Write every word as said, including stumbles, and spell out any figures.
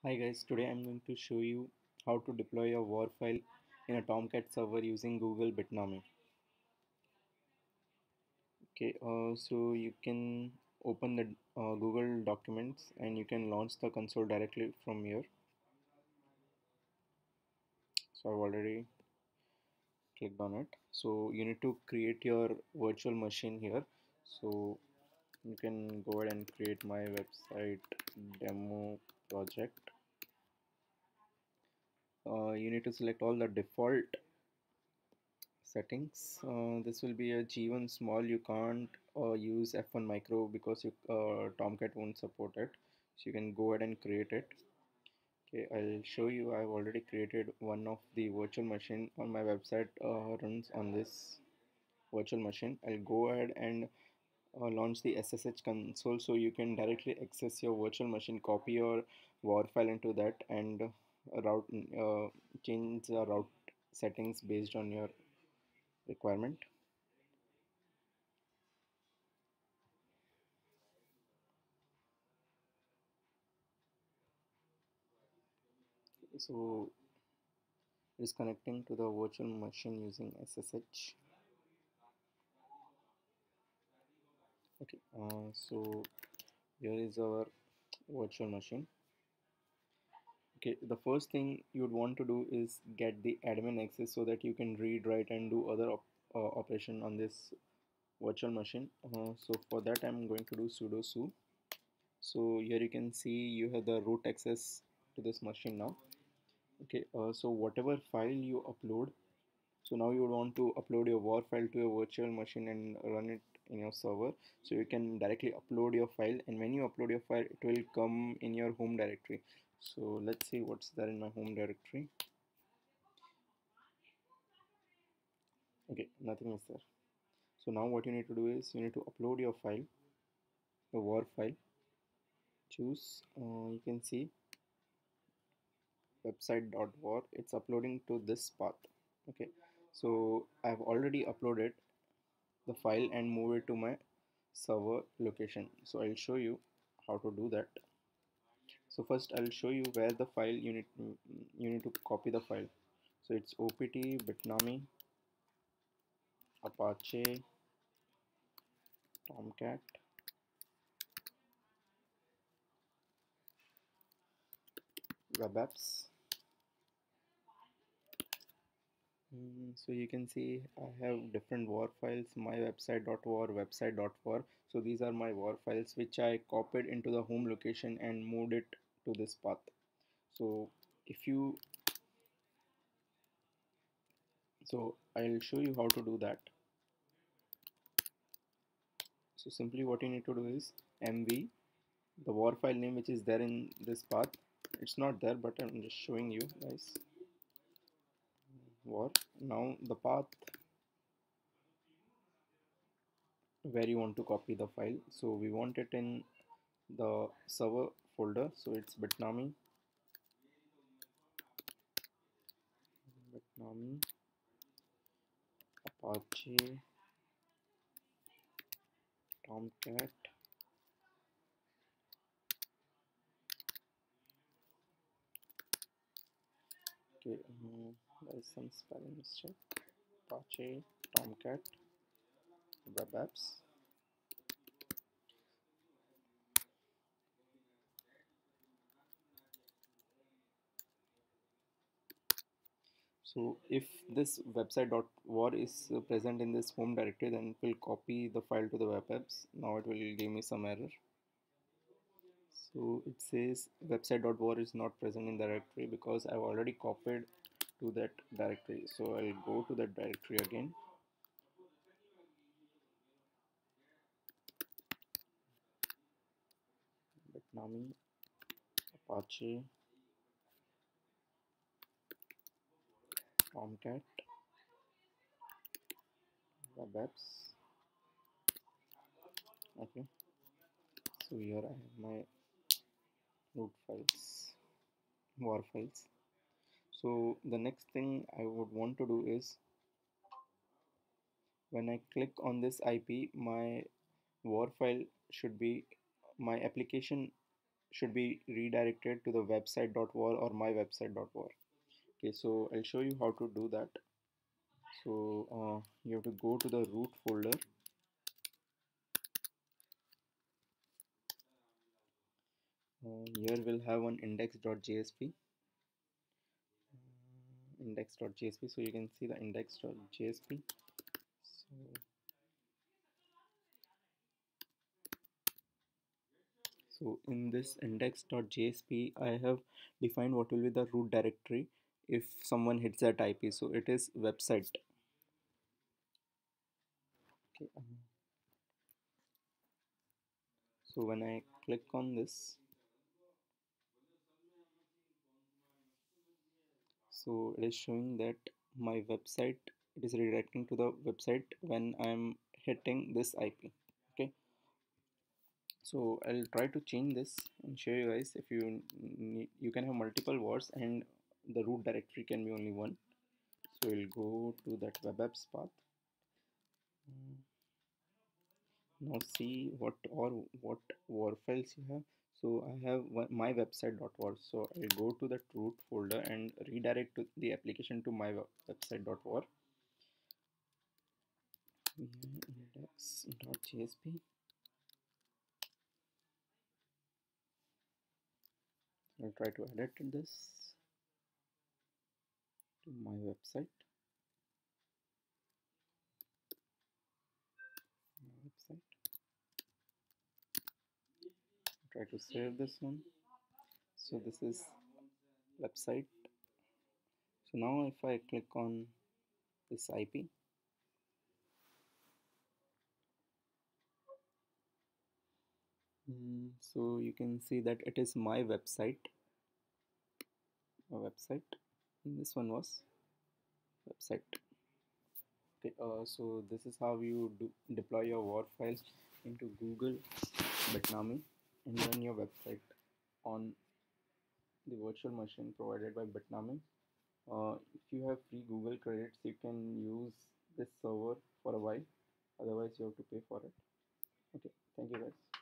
Hi guys, today I'm going to show you how to deploy a war file in a Tomcat server using Google Bitnami. Okay, uh, so you can open the uh, Google documents and you can launch the console directly from here. So I've already clicked on it. So you need to create your virtual machine here. So you can go ahead and create my website demo project. Uh, you need to select all the default settings. Uh, this will be a G one small. You can't uh, use F one micro because you, uh, Tomcat won't support it. So you can go ahead and create it. Okay, I'll show you. I've already created one of the virtual machine on my website. Uh, runs on this virtual machine. I'll go ahead and uh, launch the S S H console so you can directly access your virtual machine, copy your war file into that, and uh, route uh, change the route settings based on your requirement. So it is connecting to the virtual machine using S S H. Okay, uh, so here is our virtual machine. Okay, the first thing you would want to do is get the admin access so that you can read, write, and do other op uh, operation on this virtual machine. Uh, so for that, I'm going to do sudo su. So here you can see you have the root access to this machine now. Okay, uh, so whatever file you upload. So now you would want to upload your war file to your virtual machine and run it in your server. So you can directly upload your file, and when you upload your file, it will come in your home directory. So let's see what's there in my home directory. Okay, nothing is there. So now what you need to do is you need to upload your file, the war file. Choose, uh, you can see website.war. It's uploading to this path. Okay, so I've already uploaded the file and move it to my server location. So I'll show you how to do that. So first I'll show you where the file you need to, you need to copy the file. So it's opt bitnami apache tomcat web apps. Mm, so you can see I have different war files, my website.war, website.war. So these are my war files which I copied into the home location and moved it to this path. So if you so I'll show you how to do that. So simply what you need to do is mv the war file name which is there in this path. It's not there, but I'm just showing you guys. War. Now the path where you want to copy the file. So we want it in the server folder. So it's Bitnami, Bitnami, Apache, Tomcat. Okay, um, there is some spelling mistake. Apache, Tomcat, web apps. So if this website.war is uh, present in this home directory, then it will copy the file to the web apps. Now it will give me some error. So it says website.war is not present in the directory because I've already copied to that directory. So I'll go to that directory again. Bitnami, Apache, Tomcat, web apps. Okay. So here I have my root files, war files. So the next thing I would want to do is when I click on this I P, my war file should be, my application should be redirected to the website.war or my website.war. Okay, so I'll show you how to do that. So uh, you have to go to the root folder. Uh, here we'll have one index.jsp, uh, index.jsp. So you can see the index.jsp. So, so in this index.jsp, I have defined what will be the root directory if someone hits that I P. So it is website. Okay. um, So when I click on this, so it is showing that my website, it is redirecting to the website when I'm hitting this I P. Okay. So I'll try to change this and show you guys. If you need, you can have multiple words and the root directory can be only one. So we'll go to that web apps path. Mm, now see what or what war files you have. So I have one, my website.war. So I'll go to that root folder and redirect to the application to my website.war. Index.jsp. I'll try to edit this to my website. My website. Try to save this one. So this is website. So now if I click on this I P, mm, so you can see that it is my website. My website. And this one was website. Okay, uh, so this is how you do deploy your war files into Google Bitnami and run your website on the virtual machine provided by Bitnami. Uh, if you have free Google credits, you can use this server for a while. Otherwise, you have to pay for it. Okay, thank you guys.